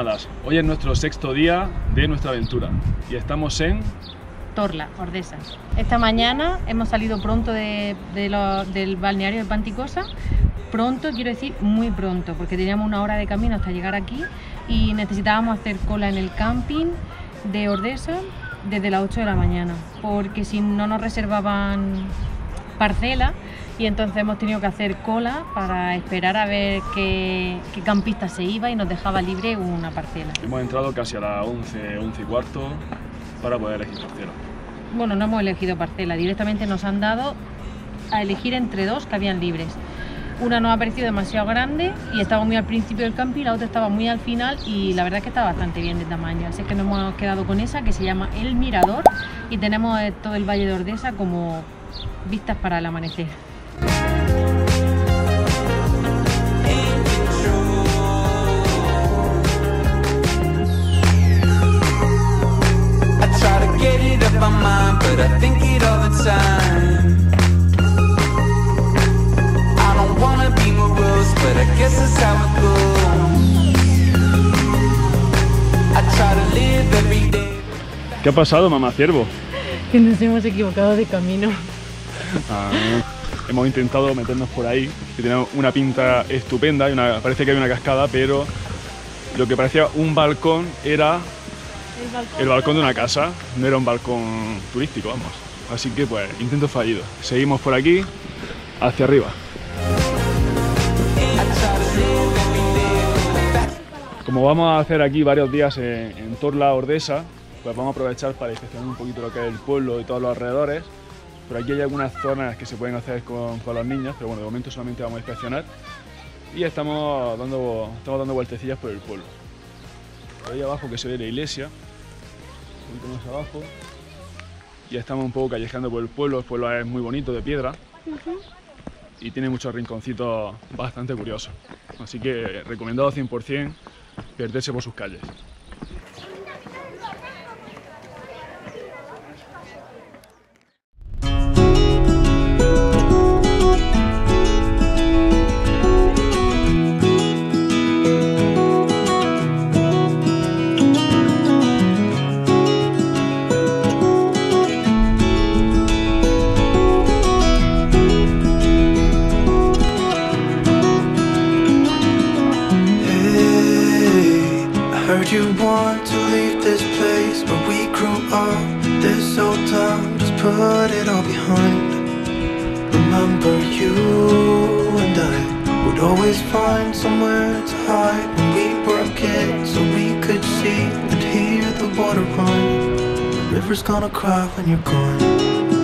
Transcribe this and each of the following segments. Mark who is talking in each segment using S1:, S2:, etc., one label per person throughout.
S1: nómadas, hoy es nuestro sexto día de nuestra aventura y estamos en
S2: Torla, Ordesa. Esta mañana hemos salido pronto del balneario de Panticosa. Pronto, quiero decir muy pronto, porque teníamos una hora de camino hasta llegar aquí y necesitábamos hacer cola en el camping de Ordesa desde las 8 de la mañana, porque si no nos reservaban parcela, y entonces hemos tenido que hacer cola para esperar a ver qué campista se iba y nos dejaba libre una parcela.
S1: Hemos entrado casi a las 11, 11 y cuarto para poder elegir parcela.
S2: Bueno, no hemos elegido parcela, directamente nos han dado a elegir entre dos que habían libres. Una nos ha parecido demasiado grande y estaba muy al principio del camping, la otra estaba muy al final y la verdad es que está bastante bien de tamaño. Así que nos hemos quedado con esa, que se llama El Mirador, y tenemos todo el Valle de Ordesa como vistas para el amanecer.
S1: ¿Qué ha pasado, mamá ciervo?
S2: Que nos hemos equivocado de camino.
S1: Hemos intentado meternos por ahí, que tenemos una pinta estupenda, parece que hay una cascada, pero lo que parecía un balcón era el balcón de una casa, no era un balcón turístico, vamos. Así que pues, intento fallido. Seguimos por aquí, hacia arriba. Como vamos a hacer aquí varios días en Torla, Ordesa, pues vamos a aprovechar para inspeccionar un poquito lo que es el pueblo y todos los alrededores. Por aquí hay algunas zonas que se pueden hacer con los niños, pero bueno, de momento solamente vamos a inspeccionar. Y estamos dando vueltecillas por el pueblo. Por ahí abajo que se ve la iglesia, un poquito más abajo. Y estamos un poco callejeando por el pueblo es muy bonito, de piedra. Y tiene muchos rinconcitos bastante curiosos. Así que recomendado 100% perderse por sus calles.
S3: You want to leave this place where we grew up, this old town, just put it all behind. Remember you and I would always find somewhere to hide when we were kids, so we could see and hear the water run. The river's gonna cry when you're gone.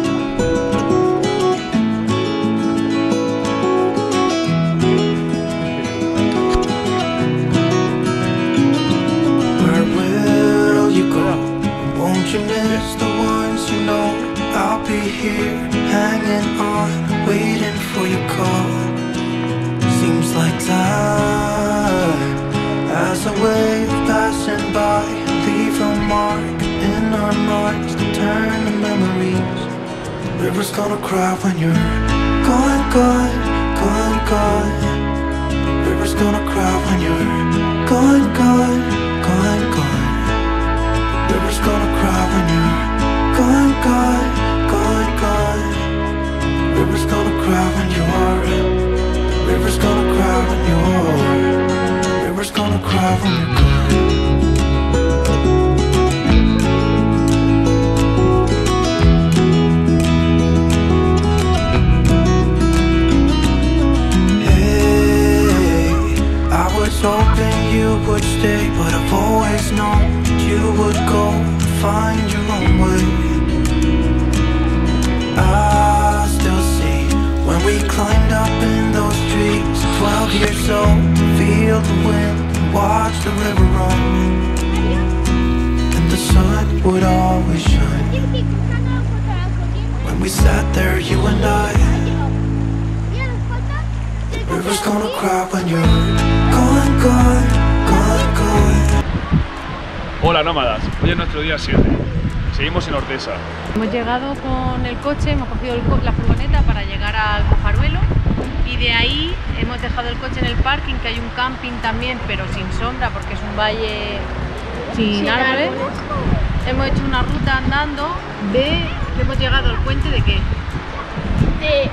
S3: You miss the ones you know. I'll be here, hanging on, waiting for your call. Seems like time as a wave passing by, leave a mark in our minds to turn to memories. The river's gonna cry when you're gone, gone, gone, gone. The river's gonna cry when you're gone, gone, gone, gone. The river's gonna cry when you're gone, gone, gone, gone. The river's gonna cry when you're. The river's gonna cry when you're. The river's gonna cry when you're gone. Hey, I was hoping you would stay, but I've always known you would go find your own way. I still see when we climbed up in those trees, 12 years old, to feel the wind and watch the river run. And the sun would always shine when we sat there, you and I. The river's gonna cry when you're gone, gone, gone, gone.
S1: Hola nómadas, hoy es nuestro día 7. Seguimos en Ordesa.
S2: Hemos llegado con el coche, hemos cogido la furgoneta para llegar al Mojaruelo Y de ahí hemos dejado el coche en el parking, que hay un camping también, pero sin sombra porque es un valle sin árboles. Hemos hecho una ruta andando que hemos llegado al puente de qué?
S4: De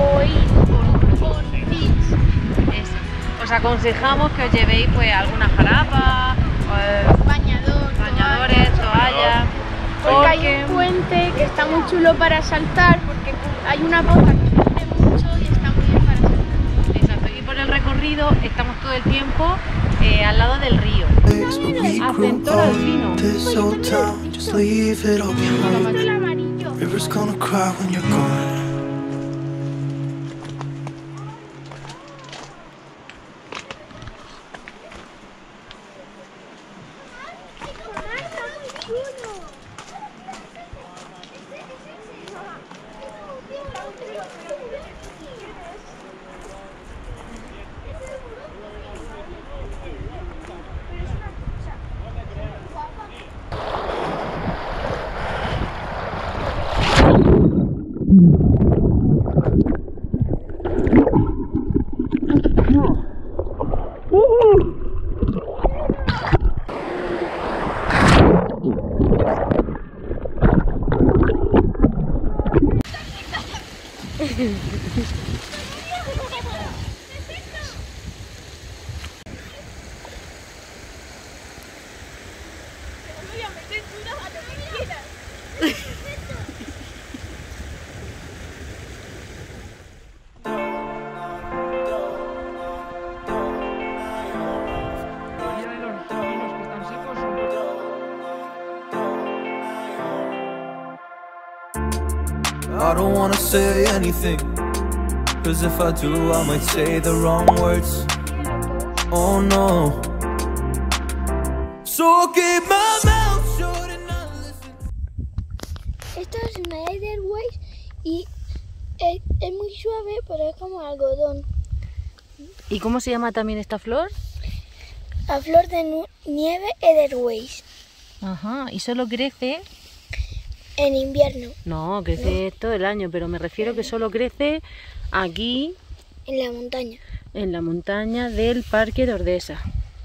S2: Eso. Os aconsejamos que os llevéis pues alguna jarapa, bañadores, toallas.
S4: Porque hay un puente que está muy chulo para saltar, porque hay una boca que sube mucho y está muy bien para saltar.
S2: Exacto, y por el recorrido estamos todo el tiempo al lado del río. Acentoro al fino.
S3: This old town, just leave it all behind.
S4: El amarillo.
S3: River's gonna cry when you're gone. I don't wanna say anything, cause if I do I might say the wrong words. Oh no. So keep my mouth shut and not listen.
S4: Esto es una Edelweiss y es muy suave, pero es como algodón.
S2: ¿Y cómo se llama también esta flor?
S4: La flor de nieve Edelweiss.
S2: Ajá, ¿y solo crece?
S4: En invierno.
S2: No, crece todo el año, pero me refiero que solo crece aquí,
S4: En la montaña.
S2: en la montaña del Parque de Ordesa.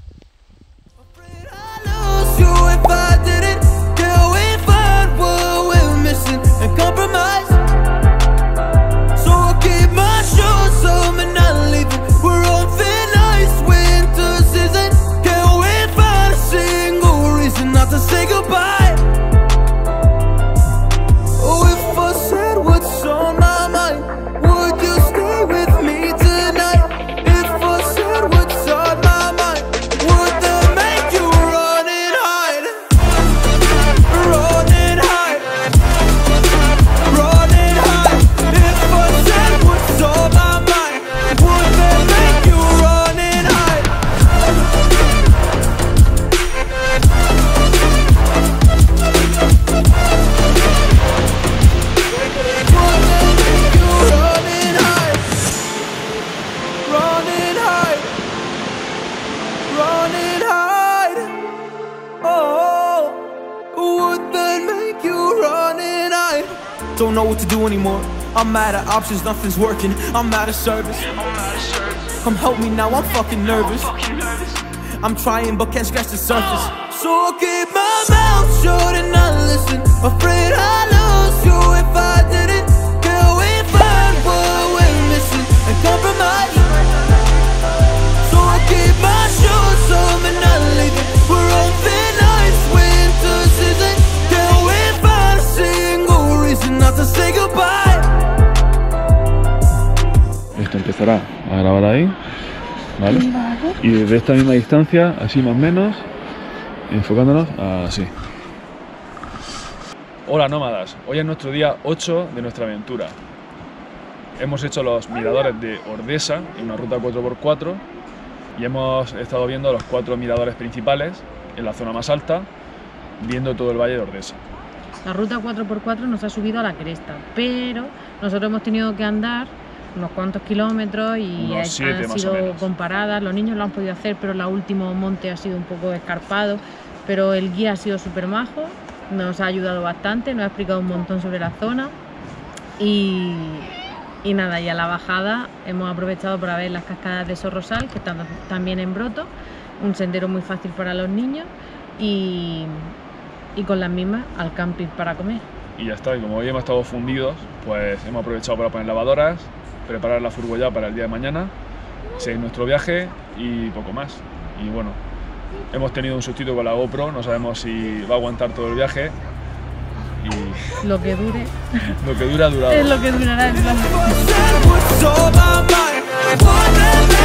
S3: Don't know what to do anymore. I'm mad at options, nothing's working. I'm out of service. Come help me now, I'm fucking nervous. I'm trying but can't scratch the surface. So I keep my mouth shut and not listen. Afraid I lose you if I didn't. Can we find what we're missing and compromise? So I keep my shoes on and not leaving. We're on thin ice, winter season. Can we find a single reason not to say goodbye?
S1: Esto empezará a grabar ahí, ¿vale? Y desde esta misma distancia, así más o menos, enfocándonos así. Hola nómadas, hoy es nuestro día 8 de nuestra aventura. Hemos hecho los miradores de Ordesa en una ruta 4x4 y hemos estado viendo los 4 miradores principales en la zona más alta, viendo todo el valle de Ordesa.
S2: La ruta 4x4 nos ha subido a la cresta, pero nosotros hemos tenido que andar unos cuantos kilómetros y
S1: Unos 7
S2: han
S1: más o
S2: sido
S1: menos.
S2: comparadas. Los niños lo han podido hacer, pero el último monte ha sido un poco escarpado, pero el guía ha sido súper majo, nos ha ayudado bastante, nos ha explicado un montón sobre la zona y Y nada, y a la bajada hemos aprovechado para ver las cascadas de Sorrosal, que están también en Broto, un sendero muy fácil para los niños y con las mismas al camping para comer.
S1: Y ya está, y como hoy hemos estado fundidos, pues hemos aprovechado para poner lavadoras, preparar la furgo ya para el día de mañana, seguir nuestro viaje y poco más. Y bueno, hemos tenido un sustito con la GoPro, no sabemos si va a aguantar todo el viaje. Y
S2: Lo que dure
S1: lo que dura, ha durado.
S2: es lo que durará el viaje.
S3: What's on my mind?